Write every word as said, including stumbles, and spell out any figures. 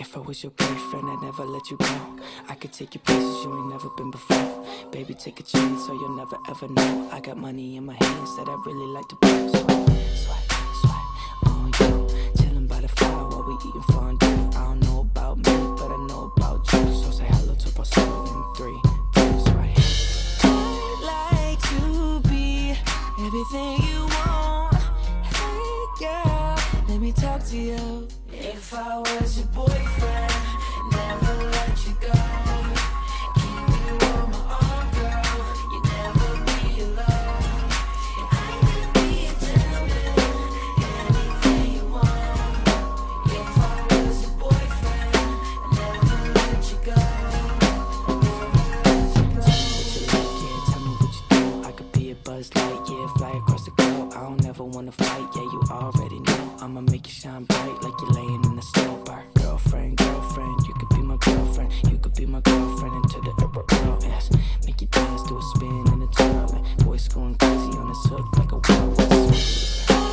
If I was your boyfriend, I'd never let you go. I could take you places you ain't never been before. Baby, take a chance so you'll never ever know. I got money in my hands that I really like to blow. Swipe, swipe, swipe on you. Chillin' by the fire while we eating fondue. I don't know about me, but I know about you. So say hello to Brazil in three, two, right. I'd like to be everything you want. Hey girl, let me talk to you. If I was your boyfriend, never let you go. Keep you on my arm, girl. You never be alone. I could be a gentleman, anything you want. If I was your boyfriend, never let you go. What you like, yeah, tell me what you do. I could be a Buzz Light, yeah, fly across the globe. I don't ever wanna fight, yeah, you already know. I'ma make you shine bright like you're laying in the snow bar. Girlfriend, girlfriend, you could be my girlfriend. You could be my girlfriend until the ever ends. Make you dance, do a spin and a twirl. And boys going crazy on this hook like a whirlwind.